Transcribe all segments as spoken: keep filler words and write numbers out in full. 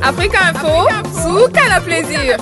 Africa Info, Souka la plaisir.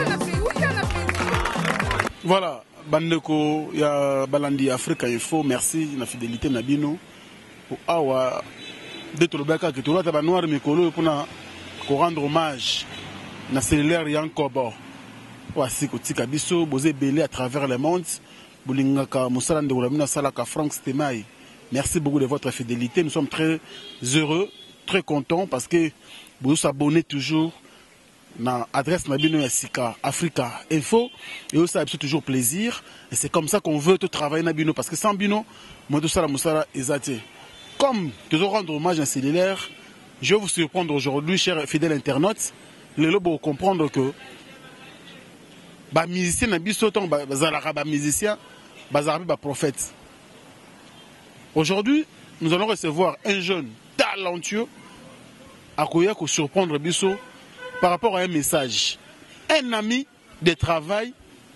Voilà, Bandeko, ya Balandi Africa Info, merci la fidélité Nabino. Pour awa d'être le baka que tu dois t'avoir noir mikolo pour na rendre hommage na cellulaire Yankobo. Voici que tika biso bosé belé à travers le monde. Bolingaka Moussala Ndoulamina Salaka Franck Stemai. Merci beaucoup de votre fidélité. Nous sommes très heureux, très contents parce que vous vous abonnez toujours dans l'adresse Nabino Yassika Africa Info et aussi c'est toujours plaisir et c'est comme ça qu'on veut tout travailler Nabino parce que sans Bino, moi tout ça la Moussala Ezate. Comme tu dois rendre hommage à un cellulaire, je vais vous surprendre aujourd'hui, chers fidèles internautes, les lobes vont comprendre que les musiciens les musiciens, les prophètes. Aujourd'hui, nous allons recevoir un jeune talentueux à quoi surprendre Bisso par rapport à un message. Un ami de travail,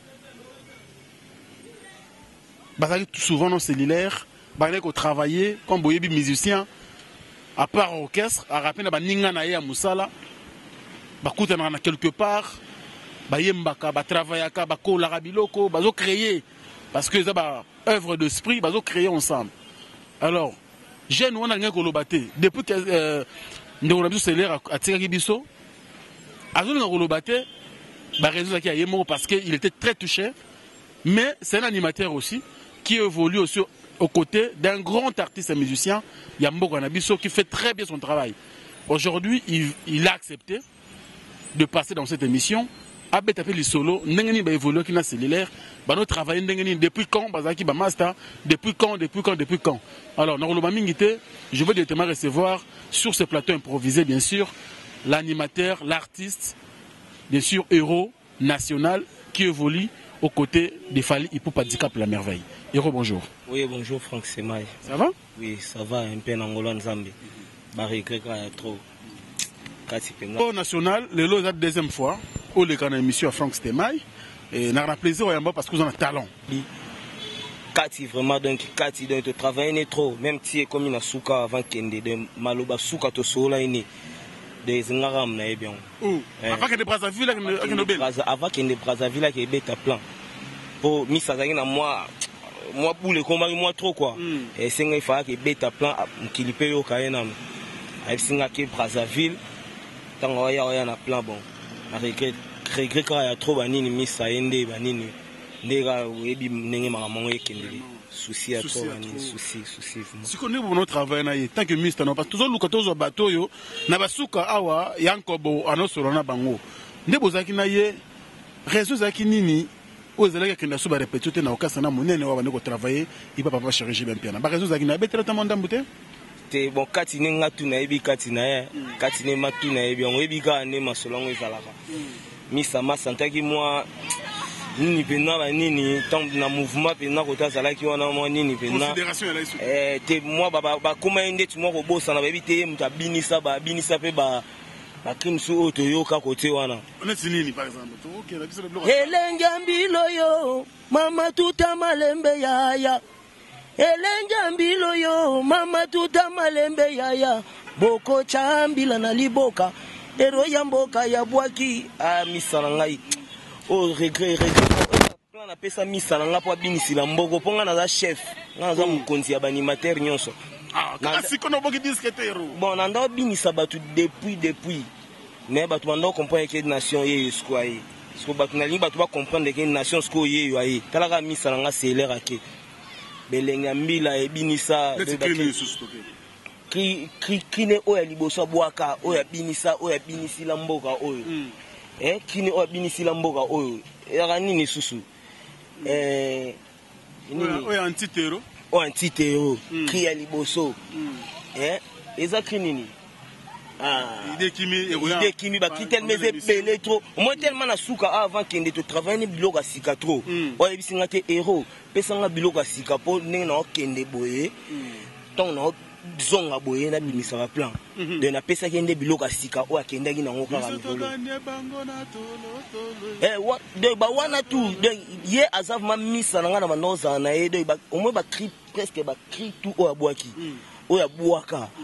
souvent dans cellulaire, qui travailler comme boyebi musicien, à part orchestre, à rappeler que ninga na ya musala, bakuta na quelque part, bayembaka, ba travaillaka, ba ko larabiloko, bazo créer parce que ça ba œuvre d'esprit, bazo créer ensemble. Alors, jeune on a rien kolobate depuis que euh ndeko biso cellulaire a tiraki biso, azo na kolobate, ba raison qui a yemo parce que il était très touché, mais c'est un animateur aussi qui évolue aussi aux côtés d'un grand artiste et musicien, Yambo Kanabiso, qui fait très bien son travail. Aujourd'hui, il, il a accepté de passer dans cette émission. Abet appelé le solo, Nengeni va évoluer qui n'a cellulaire, va nous travailler depuis quand, Bazaki ba master, depuis quand, depuis quand, depuis quand. Alors, dans le Mamingité, je veux directement recevoir sur ce plateau improvisé, bien sûr, l'animateur, l'artiste, bien sûr, héros national qui évolue aux côtés des Fali Hippopadika pour la merveille. Héros, bonjour. Oui, bonjour Franck Stemai. Ça va? Oui, ça va, un peu en Angola Nzambe. Barry Greka est trop. Au national, le lot est la deuxième fois où les canaux émission à Franck Stemai. Et n'a pas plaisir parce que vous avez un talent. Kati vraiment donc Kati donc tu travailles trop même si comme une souka avant kende de maloba souka to sola ini des ngaram na bien. Avant que de Brazzaville avec Nobel. Avant que de Brazzaville avec beta plan. Pour misa na moi moi pour le combat moi trop quoi. Et c'est il faut que beta plan qu'il paye au Kayena. Avec singa que Brazzaville tant oya oya na plan bon. Avec regret quand il y a trop banini misa ende banini. Ndega webi nenge maramongo ekendeli souci à trop banini souci souci. Si connais bon travail na tant que mista non parce que toujours lukato bateau yo na basuka awa yankobo anosolo na bango. Ndebo zaki na ye réseau zaki nini ozalaki kenda so ba répéter na okasa na monene wa bane ko travailler il va pas chercher bien bien. Ba réseau zaki na betre ta monda mbute. Te bon kati ne ngatu na ebi kati na ye kati ne matu na ebi on ebi ka ne masolongo ezalaka. Misa masantaki moi nini pena ba nini tant na mouvement pena ko tazala ki wana mo nini pena eh te moi ba ba kuma inde tu mo ko bosa na ba bite muta binisa ba binisa pe ba ba kimsu oto yo ka kote wana on est nini par exemple OK la biso le bloc elenga mbilo yo mama tuta malembe yaya elenga mbilo yo mama tuta malembe yaya boko chambila na liboka ero ya mboka ya bwaki a misala ngai oh regret regret plan na pesa misala nga po binisi la mboko ponga na za chef nga za mukonzi ya animateur nyonso ah kasi kono boki disquetero bon nanda binisa batu depuis depuis mais batu bando comprendre que nation ye squai parce que batu na li batu ba comprendre que nation squai ye yo ai talaka misala nga célère ake belenga mbila e binisa Ki ki kine oya liboso bwaka oya binisa oya binisi la mboka oyo eh kine oya binisi la mboka oyo ya nini susu eh nini oya antitero o antitero ki ya liboso eh eza nini ah ide kimi ide kimi ba kitel meze belé trop moi tellement na suka avant kende to travailler biloko asika trop oya bisinga te héros pesanga biloko asika po ndenge na okende boye ton na zonga boye na bimisa ba plan de na pesa kende biloko asika o akenda ki na ngoka ka mikolo eh wa de ba wana tout de ye azav ma misa na ngana manoza na ye de ba au moins ba cri presque ba cri tout o abwaki o ya bwaka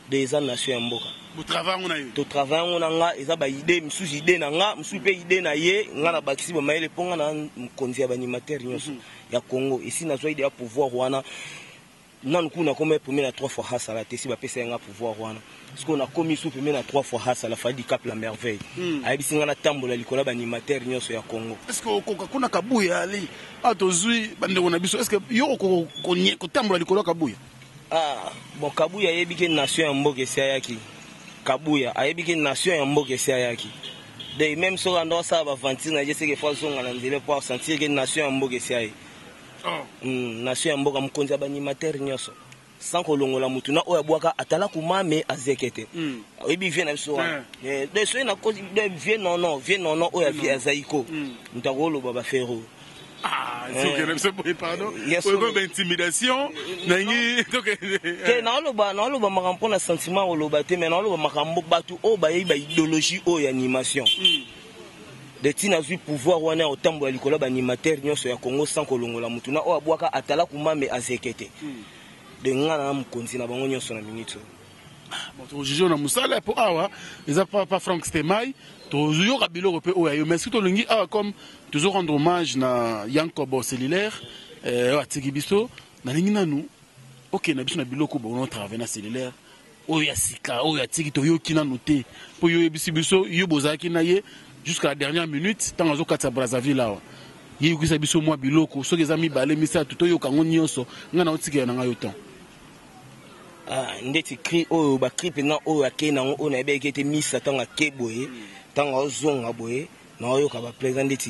des nation ya mboka vous travaillez on a eu to travail on a nga eza ba idée misusu idée na nga misusu pe idée na ye nga na bakisi ba mayele ponga na konzi ya ba animateur nyonso ya Congo ici na zo idée ya pouvoir wana nan kuna comme premier na trois fois hasala te si ba pesa nga pouvoir wana parce qu'on a commis sous premier na trois fois hasala fadi cap la merveille ayi bisinga na tambola likola ba animateur nyonso ya Congo est-ce que ko kuna kabuya ali atozui bande na biso est-ce que yo ko ko tambola likola kabuya ah bon kabuya yebi ke nation ya mboka sia yaki kabuya ayebi ke nation ya mboka sia yaki de même so ando sa ba vingt na je sais que fois zonga na nzele pour sentir que nation ya mboka sia yi oh mm nation ya mboka mkonzi ya animateur nyonso sans kolongola mutu na oya bwaka atala kumame azekete mm oyebi vient na biso eh de so na cause de vient non non vient non non oya vient azaiko mtakolo baba fero ah c'est que même ça pardon pour comme intimidation nangi donc te na oloba na oloba makampo na sentiment oloba te mais na oloba makambo batu o ba ba idéologie o ya animation de tina zui pouvoir wana otambo ya likola ba animateur nyonso ya Congo sans kolongola mutu na o abwaka atala kumame azekete de ngana mkonzi na bango nyonso na minute bon to juge na musala pour awa ils a pas pas Frank Stemai to yo kabilo repé o ya mais surtout longi awa comme toujours rendre hommage na Yankobo cellulaire euh atiki biso na lingi nanu OK na biso na biloko bo on travaille na cellulaire o ya sika o ya tiki to yo kina noté pour yo ebisi biso yo bozaki na ye jusqu'à la dernière minute tant azo katsa Brazzaville là ye ku sa biso mwa biloko soki ezami balé misa to yo kango nyonso ngana otiki na ngayo temps ah ndeti cri o ba cri pena o akena o na ebe kete misa tanga keboye tanga ozonga boye na oyo ka ba présent ndeti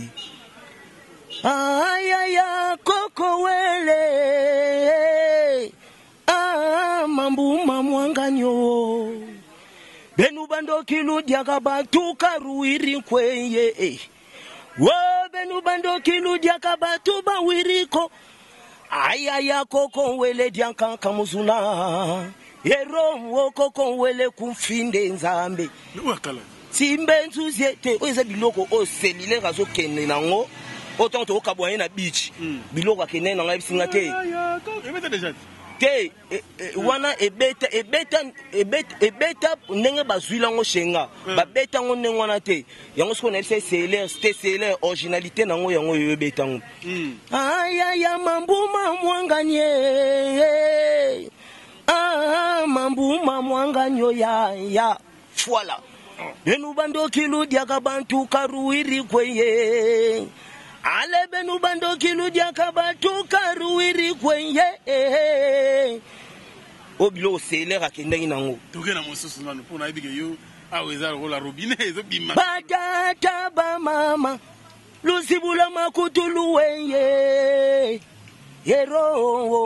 ay ay koko wele ah mambu mamwanganyo benu bando kilu diaka bantu karuiri kweye wo benu bando kilu diaka bantu ba wiriko aya ya koko wele dianka kamuzuna ero wo koko wele kumfinde nzambe wakala simbe nzuziete oza biloko o cellulaire azo kene nango autant to kabwa na beach biloko akene nanga bisinga te ebeta déjà te wana ebeta ebeta ebeta ebeta ndenge bazwila ngo shenga babeta ngo ndenge wana te yango siko na c'est cellulaire c'était cellulaire originalité nango yango yo ebeta ngo aya ya mambuma mwanganye ah mambuma mwanganyo ya ya voilà benu bando kilu diaka bantu karuiri kweye ale benu bando kilu diaka bantu karuiri kweye obilo cellulaire akendaki nango tokena mosusu nanu pour na ebike yo aweza rola robinet ezo bima badata ba mama lusibula makutulu weye yero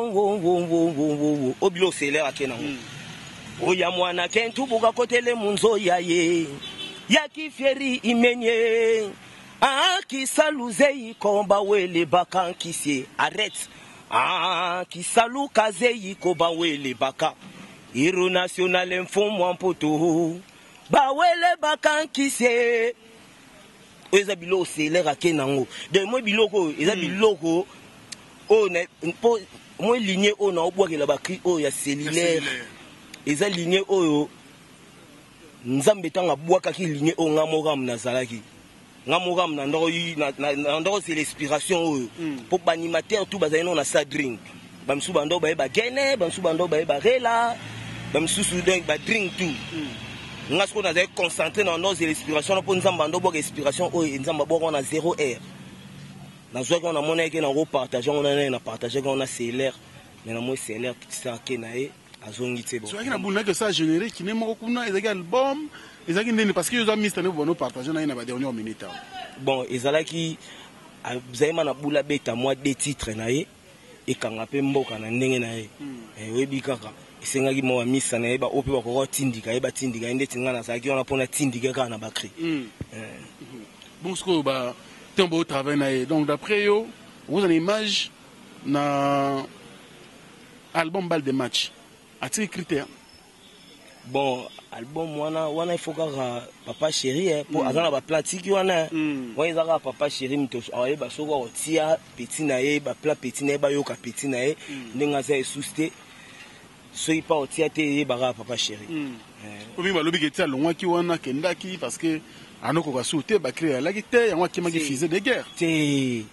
obilo cellulaire akenango oya mwana kentu buka kotele munzo yaye yakifieri imenye ah kisaluze ikomba wele baka kisie arrête ah kisalu kaze ikoba wele baka hero national mfumo mpoto ba wele baka kisie eza biloko cellulaire akenango de mo biloko eza biloko o na po mo ligne o na obwakela bakri o ya cellulaire eza ligne oyo nzambe tanga bwaka ki ligne o ngamogam nazalaki ngamogam na ndoko na ndoko c'est l'inspiration oyo pour animateur tout bazalino na sa drink bamsu bando ba ba gene bamsu bando ba ba rela bamsu su donc ba drink tout ngasko na zai concentré na ndoko c'est l'inspiration pour nzamba ndo bwaka inspiration oyo nzamba bwaka na zéro heure na zo ko na mona ke na go partager on na na partager on a cellulaire mais na mo cellulaire ça ke na e azongi tsebo so akina buna que ça généré qui ne moko kuna ezaki album ezaki ndeni parce que yo za mister ne bono partager na ina ba dernière minute bon ezalaki zaima na bula beta moi des titres na ye e kanga pe mboka na ndenge na ye e webi kaka esengaki mo misa na ye ba ope ba ko tindika ye ba tindika ndeti ngana sa ki ona pona tindika kana ba cri bon ce que ba tembo travail na ye donc d'après yo vous avez une image na album bal de match a-t-il critère bon album wana wana il faut que papa chéri eh pour azana ba platiki wana wa izaka papa chéri mto aye ba soko otia petit na ye ba plat petit na ye ba yoka petit na ye ndinga za susté soki pa otia te baka papa chéri omi balobi ke tia longwaki wana kendaki parce que anokoka su te bakri alaki te yango akimaki fusée de guerre te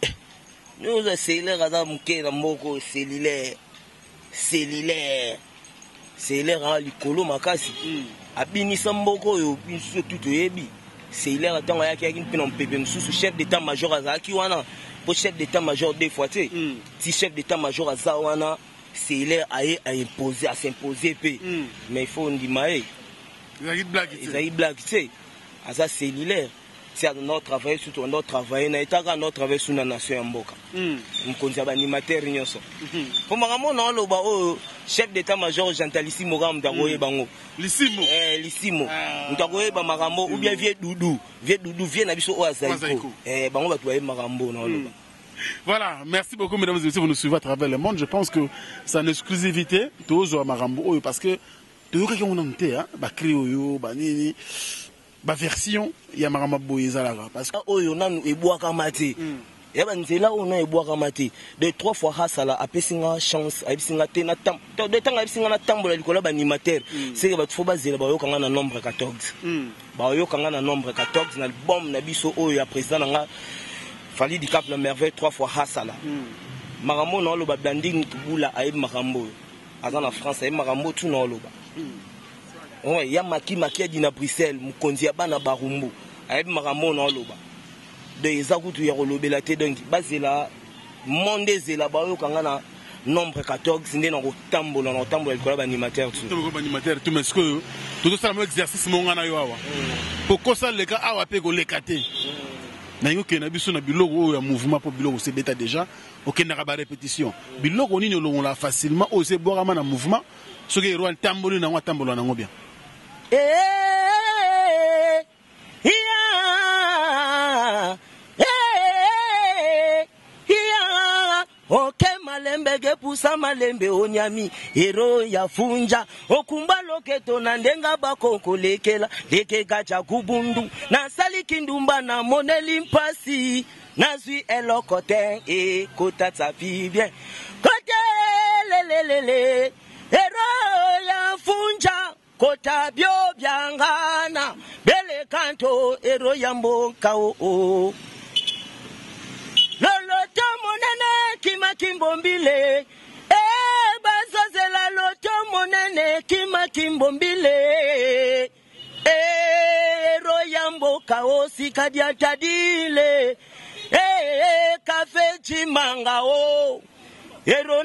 nous cellulaire aza moke na moko cellulaire cellulaire cellulaire a likolo makasi abinisa mboka oyo biso tu toyebi cellulaire ntango ayaki yaki mpe na mpepe mosusu chef d'état major azalaki wana po chef d'état major deux fois te ti chef d'état major aza wana cellulaire aye a imposer à s'imposer pe mais il faut ndima ye ezalaki blague te aza cellulaire si on a travaillé surtout on a travaillé na etaka on a travaillé sur la nation ya mboka mkonzi ya animateur nyonso po makambo na loba o chef d'état major Jean Lissimo ga mtakoye bango Lissimo eh Lissimo mtakoye ba makambo ou bien vieux Doudou vieux Doudou vieux na biso o azaiko eh bango batu ba makambo na loba. Voilà, merci beaucoup mesdames et messieurs, vous nous suivez à travers le monde. Je pense que c'est une exclusivité tous à Marambo parce que de quoi on a hein, ba crioyo, ba nini ba version ya Marambo boyezalaga parce que oyo nanu ebwaka mate. Ya ba nzela ona ebwaka mate. De trois fois hasala apesinga chance, apesinga te na tam. De temps apesinga na tambola likola ba animateur. C'est que ba faut bazela ba yo kanga na nombre quatorze. Ba yo kanga na nombre quatorze na album na biso oyo ya président nga Fali di Cap la merveille trois fois hasala. Marambo na loba banding tubula ayi marambo. Aza na France ayi marambo tu na loba. Ouais, ya maki maki di na Bruxelles mukonzi ya bana barumbu. Ayi marambo na loba. De ezakutu ya kolobela te donc bazela monde zela ba yo kanga na nombre quatorze ndé na kotambola na kotambola likola ba animateur tu. Tout ba animateur tu mais que tout ça le exercice monga na yo awa. Poko ça le ka awa pe ko lekate. Nayo ke na biso na biloko ya mouvement pour biloko c'est bêta déjà aucun na ba répétition biloko nini lo la facilement o c'est boire na mouvement ce que roi tambolo na ngwa tambolo na ngo bien eh ya eh ya oke malembe ge pusa malembe onyami hero ya funja okumba loketo na ndenga bakoko lekela leke gacha kubundu na sali kindumba na moneli mpasi nazwi elokote e kota tsapi bien kote lelelele hero ya funja kota bio byangana bele kanto hero ya mboka o loloto monene kima kimbombile eh bazozela loto monene kima kimbombile eh royambo kaosi kadia tadile eh cafe chimanga o hero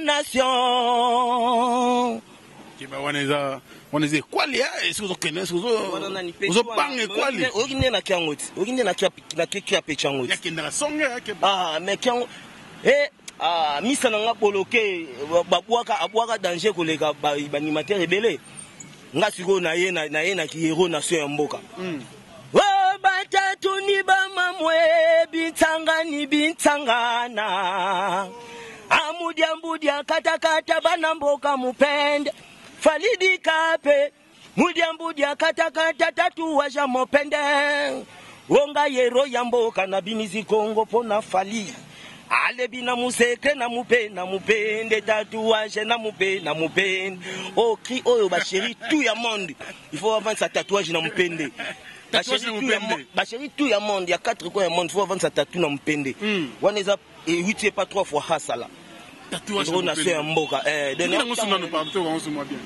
nation kiba waneza waneze kwali ya esizo kene esizo uzo pange kwali ogine na kyangoti ogine na kya na kya pechangoti yakenda la songe yake ah mais kyango eh ah misa na ngaboloke babwaka abwaka danger koleka ba animateur ebele nga siko na ye na ye na ki hero nation ya mboka o batatu ni ba mamwe bintanga ni bintangana amudia mbudia katakata bana mboka mupende Falidi kape mudia mbudia katakata tatu waja mopende wonga yero yamboka na binizi Kongo pona fali ale bina museke na mupe na mupende tatu waje na mupe na mupende o cri oyo ba chéri tout ya monde il faut avoir sa tatouage na mupende ba chéri tout ya monde ba chéri tout ya monde ya quatre coins ya monde il faut avoir sa tatou na mupende waneza et huit pas trois fois hasala tatouage na nation mboka eh de non suna no parto on se moi bien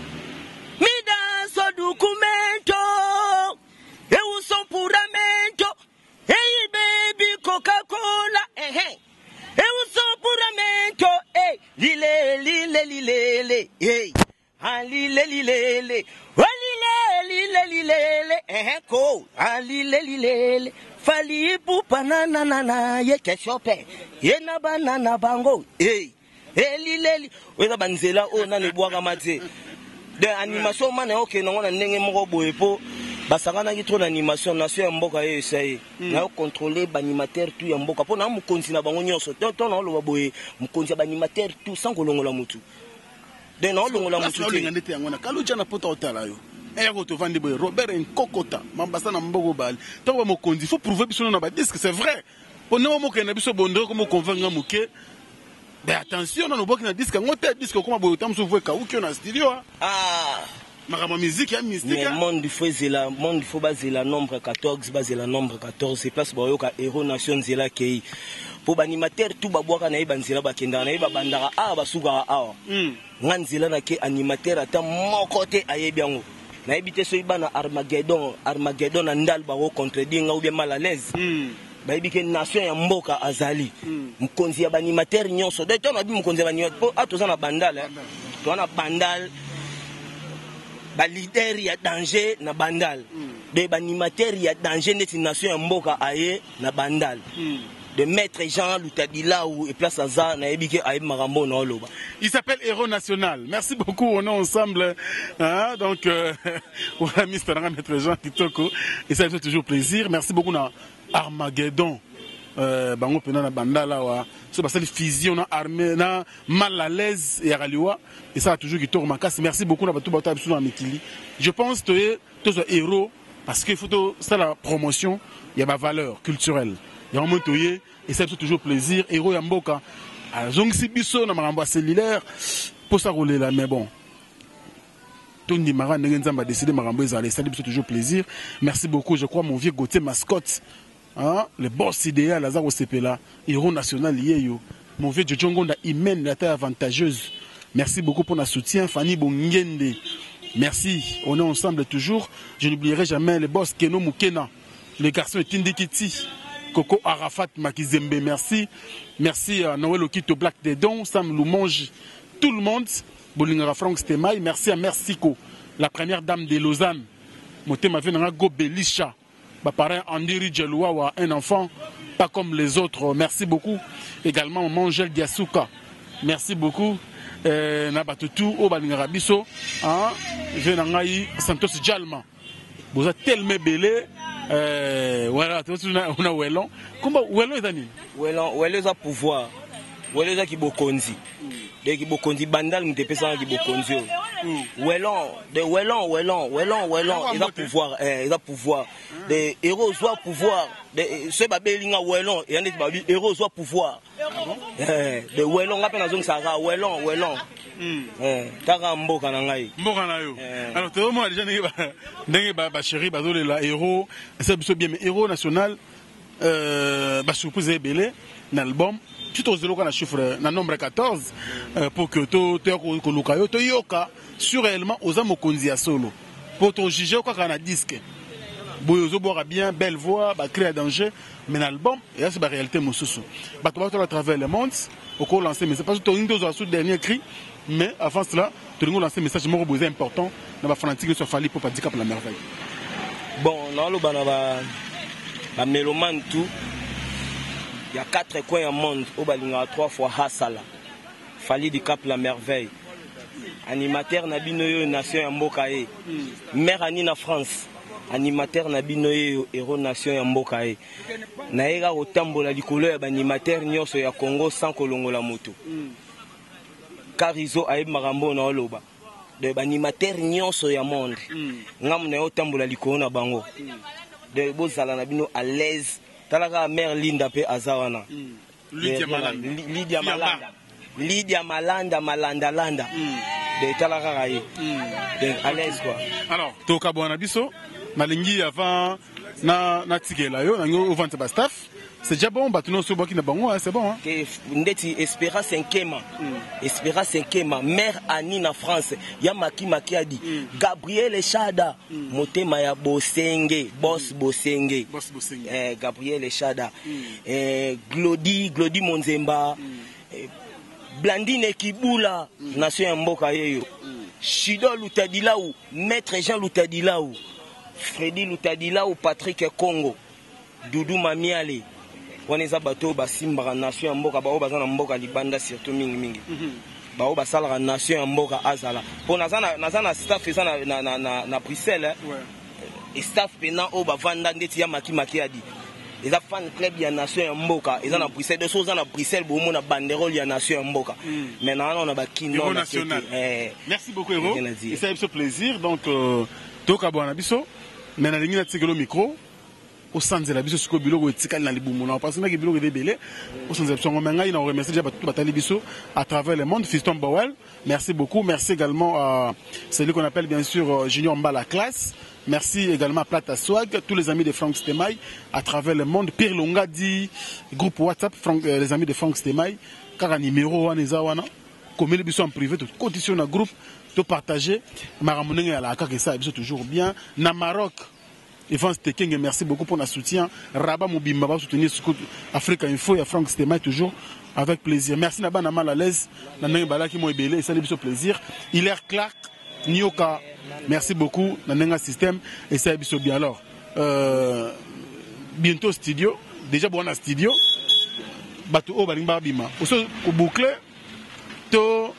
mida so documento e uso puramento hey baby Coca-Cola eh eh e uso puramento eh lile lile lile hey alile lile lile lile lile eh ko alile lile fali pu banana nana ye keshope ye na banana bango eh elileli weza banzela o na ne bwaka mate de animation mana okay na ngona ndenge moko boye po basakana ki trop d'animation nation ya mboka ye essaye na contrôler ba animateur tout ya mboka po na mu kontina bango nyonso to to na lo boye mu kontina ba animateur tout sans kolongola mutu de na longola mutu te ngandete ngona kaluja na pota otala yo et ko to vandi boye Robert Nkokota mambasa na mboko bali to ba mo kondi faut prouver biso na ba disque c'est vrai on ne mo kena biso bondo ko mo convaincre muke Mais attention, on a un disque, on a un disque, comment vous avez vu que vous avez studio. Ah, ma musique, il y a mystique. mais le monde du feu, c'est la monde du feu, c'est la nombre quatorze, c'est la nombre quatorze, c'est place pour le héros nation, c'est là qui pour animateur tout ba boire na ibanzela ba kenda na iba bandara a ba suka a nganzela na ke animateur ata moko te ayebiango na ibite so ibana Armageddon Armageddon na ndal ba ko contredire ou bien mal à l'aise ba ibike nation ya mboka azali mkonzi ya ba animateur nyonso de to na bi mkonzi ya ba animateur ato za na bandal to na bandal ba leader ya danger na bandal de ba animateur ya danger net nation ya mboka aye na bandal de maître Jean Loutadilaou et place Aza na ebike aïb marambo na oloba. Il s'appelle Héros National. Merci beaucoup, on est ensemble. Hein? Donc, euh, voilà, mister Maître Jean Kitoko. Et ça fait toujours plaisir. Merci beaucoup na Armageddon. Euh, bango pena na bandala wa. So parce que fusion na armée na mal à l'aise et raliwa. Et ça a toujours Kitoko Makasi. Merci beaucoup na batou batou absou na Mikili. Je pense que tu es héros parce qu'il faut ça la promotion, il y a ma valeur culturelle. Il y a un moment et ça fait toujours plaisir. Héros Yamboka. Donc si biso na marambo cellulaire pour ça rouler là mais bon. Tony Mara Nenzamba décidé marambo ezali ça fait toujours plaisir. Merci beaucoup, je crois mon vieux Gauthier mascotte. Hein, le boss idéal Lazaro Sepela, héros national lié yo. Mon vieux Djongonda Imen la taille avantageuse. Merci beaucoup pour notre soutien Fanny Bongende. Merci, on est ensemble toujours. Je n'oublierai jamais le boss Keno Mukena. Le garçon est Tindikiti. Coco Arafat Makizembe, merci. Merci à Noël Okito Black Dedon, Sam Loumonge, tout le monde. Bolingara Franck Stemaï, merci à Mercico, la première dame de Lausanne. Motema Venanga Go Belisha, ma parrain Andiri Djeloua, un enfant, pas comme les autres. Merci beaucoup. Également Mangel Diasuka, merci beaucoup. Nabatutu, Obalingara Bisso, Venangaï Santos Djalma. Vous êtes tellement belé. Euh, voilà, on a Wellon. Comment Wellon est année? Wellon, Wellon a pouvoir. Wellon a qui bokonzi. De qui bokonzi bandal nous dépêchons qui bokonzi. Wellon, de Wellon, Wellon, Wellon, Wellon, il a pouvoir, il a pouvoir. Des héros ont pouvoir. Ce babelinga Wellon, il y a des héros ont pouvoir. De Wellon, on a zone Sarah, Wellon, Wellon. Tara mboka na ngai. Mboka na yo. Alors tout le monde déjà n'est pas n'est pas chéri bazole la héros, c'est bien mais héros national euh ba surprise belé dans l'album. Tout au zéro quand la chiffre na nombre quatorze pour que to to ko lukayo to yoka sur réellement aux amo konzi ya solo. Pour to juger quoi quand a disque. Boyozo boira bien, belle voix, ba créer danger mais l'album et là c'est la réalité mosusu. Ba to ba à travers le monde au cours lancer mais c'est pas tout une deux sous dernier cri. Mais avant cela, tu nous lancer un message important dans la fanatique sur Fali pour pas dire la merveille. Bon, dans le banaba, la mélomane tout, il y a quatre coins au monde, au balinga trois fois Hassala. Fali du Cap la merveille. Animateur Nabinoyo Nation Yambokae. Mère Anina France. Animateur Nabinoyo Héros Nation Yambokae. Naïga au tambola du couleur animateur Nyoso ya Congo sans kolongo la moto. Carizo aïb marambo na oloba de animateur nyonso ya monde ngam na otambola likolo na bango de bozala na bino à l'aise talaka mère Linda pe azawana Lydia Malanda Lydia Malanda Lydia Malanda Malanda Landa de talaka raye de à l'aise quoi. Alors toka bwana biso malingi avant na na tikela yo na ngo vente ba staff. C'est déjà bon, bah tu n'as pas qui n'a pas moi, c'est bon. Ndeti Espera cinquième, Espera cinquième, mère Annie na France, Yamaki Makiadi, Gabriel Echada, Motema ya Bosenge, Boss Bosenge, Boss Bosenge, eh Gabriel Echada, eh Glody, Glody Monzemba, Blandine Kibula, Nation Mboka yeyo, Shido Loutadilaou, Maître Jean Loutadilaou, Freddy Loutadilaou, Patrick Congo, Doudou Mamiale. On est à bateau, Basimba, Nation Mboka, Bao Bazana Mboka, Libanda, surtout Ming Ming. Bao Basala, Nation Mboka, Azala. Pour Nazana, Nazana, staff, na na na na Bruxelles, et staff, Pena, Oba, Vanda, Netia, Maki Makiadi. Les fan club, il y a Nation Mboka, ils ont à Bruxelles, deux choses à Bruxelles, pour mon banderole, il y a Nation Mboka. Maintenant, on a Bakino national. Merci beaucoup, Héros. Et ça a eu ce plaisir. Donc, Toka Boanabiso, maintenant, il y a le micro. au centre de la biso siko biloko etikali na libumu na parce que biloko de belé au centre de biso ngoma ngai na remercier déjà tout batali biso à travers le monde. Fiston Bowel, merci beaucoup. Merci également à celui qu'on appelle bien sûr Junior Mbala classe. Merci également à Plata Swag, tous les amis de Franck Stemay à travers le monde. Pierre Longa dit groupe WhatsApp Franck, euh, les amis de Franck Stemay car un numéro wana wana comme les biso en privé tout condition un groupe tout partager maramonenge à la car que ça biso toujours bien na Maroc. Evans Tekenge, merci beaucoup pour notre soutien. Rabat Moubimba va soutenir Africa Info et Franck Stemay toujours avec plaisir. Merci Naba Namal à l'aise. Nanang Balaki Moebele, ça lui plaisir. Hilaire Clark, Nyoka, merci beaucoup. Nananga Système et ça lui bien. Alors, euh, bientôt studio. Déjà bon à studio. Batou O Balimba Bima. Au boucler, to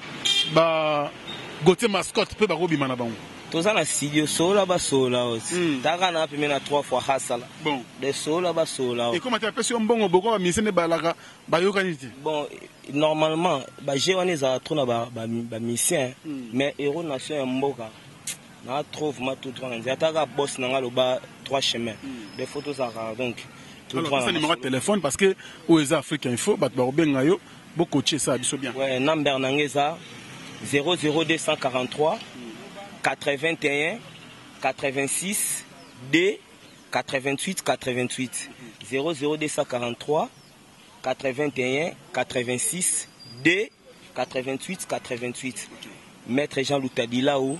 ba Gauthier mascotte peut baro Bima Nabang. Tout ça, studio sola bas sola aussi. T'as na pimena trois fois hasala. Bon. De sola bas sola. Et comment tu appelles sur un bon bogo mission de balaga bayokaniti? Bon, normalement, bah j'ai on est à trop na ba ba mission, mais héros nation mboka. Na trouve ma tout droit. J'attends boss na lo ba trois chemins. Des photos à donc. Alors ça numéro de téléphone parce que au Africa Info bat ba obenga yo beaucoup coacher ça biso bien. Ouais, number nangeza zéro zéro deux cent quarante-trois quatre-vingt-un quatre-vingt-six D quatre-vingt-huit quatre-vingt-huit zéro zéro deux cent quarante-trois quatre-vingt-un quatre-vingt-six D quatre-vingt-huit quatre-vingt-huit. Maître Jean Loutadilao,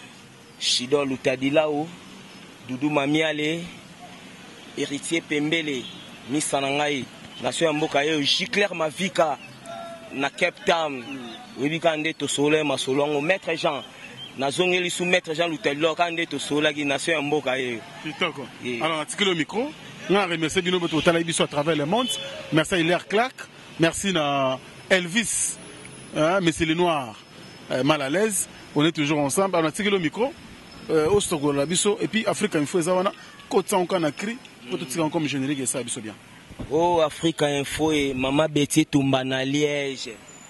Chidon Loutadilao, Doudou Mamiale, Héritier Pembele, Missanangaï, Nation Mbokaye, Giclair Mavika, na Cape Town, Wibikande to Soleil Masolongo, Maître Jean. Nazongeli sous Maître Jean Loutadilao quand est au Sola qui Nation Mbokaye. Alors, article au micro. Nous remercions Bino Bototalaibiso à travers le monde. Merci à Hilaire Clark. Merci à Elvis, hein, Monsieur le Noir, euh, mal à l'aise. On est toujours ensemble. Alors, article au micro. Au Stogo Labiso. Et puis, Africa Info, Zawana. Côte ça, on a écrit. Pour tout ça, comme générique, et ça, bien. Oh, Africa Info et Maman Betty Tumbana Liège.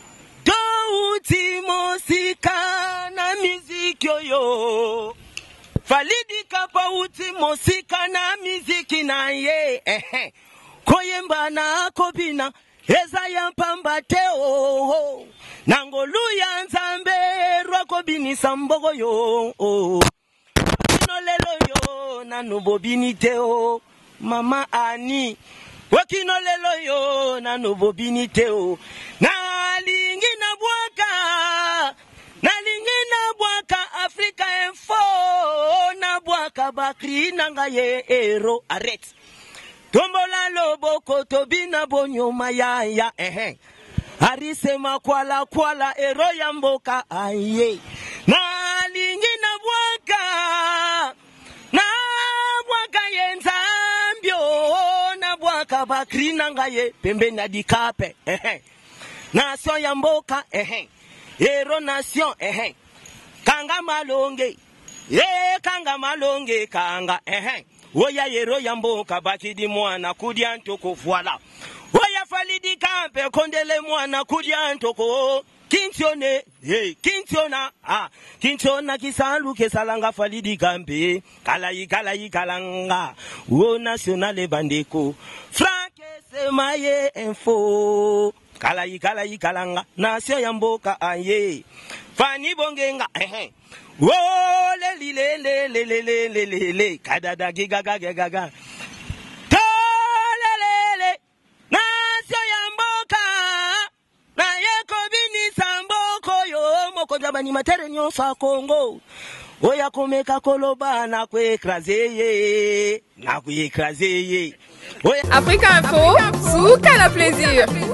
Touti mosika na miziki yo. Falidi kapa uti mosika na miziki na ye. Ehe. Koyemba na kobina. Eza ya mpambate oh. Nangolu ya nzambe rwako bini sambogo yo. Oh. Wakino lelo yo na nubobinite oh. Mama Ani. Wakino lelo yo na nubobinite oh. Na lingi na bwaka. Na lingi na bwaka Africa Info. Na bwaka bakri nanga ye ero. Arrête. Tombola lobo kotobina bonyo mayaya ehe. Arise makwala kwala ero ya mboka aye. Na lingi na bwaka. Na bwaka yenzambio. Na bwaka bakri nanga ye pembe na dikape ehe. Nation ya mboka ehe. Ero nation ehe. Kanga malonge. Ye kanga malonge kanga ehe. Oya yero yamboka bakidi mwana kudia ntoko voila. Oya falidi kampe kondele mwana kudia ntoko. Kintione, hey, kintiona, ah, kintiona kisalu kesalanga falidi kampe. Kalayi kalayi kalanga. O nationale bandeko. Franck Stemay info. Kalayi kalayi kalanga. Nation yamboka aye. Fani bongenga, ehe. Oh, le li le le le le le le le le kadada giga gaga gaga to le le le na sio yamboka na yeko bini samboko yo moko jabani matere nyofa Kongo oya komeka koloba na kwekraseye na kwekraseye Africa Info, sous quel plaisir.